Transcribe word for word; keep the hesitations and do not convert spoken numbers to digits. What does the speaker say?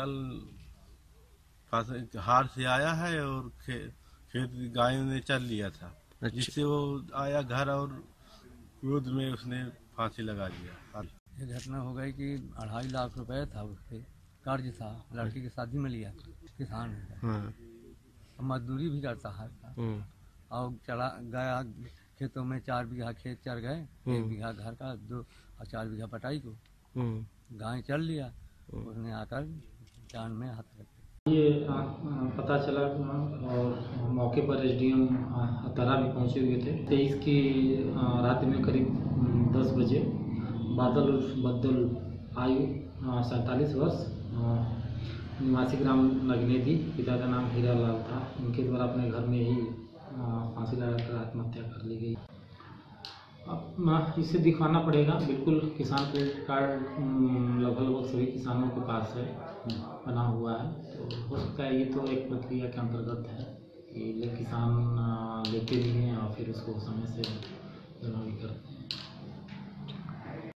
कल पास हार से आया है और खे, खेत गाय ने चल लिया था, जिससे वो आया घर और क्रोध में उसने फांसी लगा लिया। ये घटना हो गई कि अढ़ाई लाख रुपए था उसके कर्ज था, लड़की की शादी में लिया, किसान है, मजदूरी भी करता है और चला गया खेतों में, चार बीघा खेत चल गए, एक बीघा घर का, दो और चार बीघा पटाई को गाय चल लिया, उसने आकर जान में हाथ रख दिया। ये आ, पता चला और मौके पर एसडीएम हतारा भी पहुंचे हुए थे। तेईस की रात में करीब दस बजे बादल उर्फ बद्दल आयु सैंतालीस वर्ष, निवासी ग्राम नगनेदी, पिता का नाम हीरा लाल था, इनके द्वारा अपने घर में ही फांसी लगाकर आत्महत्या कर ली गई। अब इसे दिखवाना पड़ेगा, बिल्कुल किसान क्रेडिट कार्ड लगभग लगभग सभी किसानों के पास है, बना हुआ है, तो हो सकता है ये तो एक प्रक्रिया के अंतर्गत है कि किसान लेते भी हैं और फिर उसको समय से जमा भी करते हैं।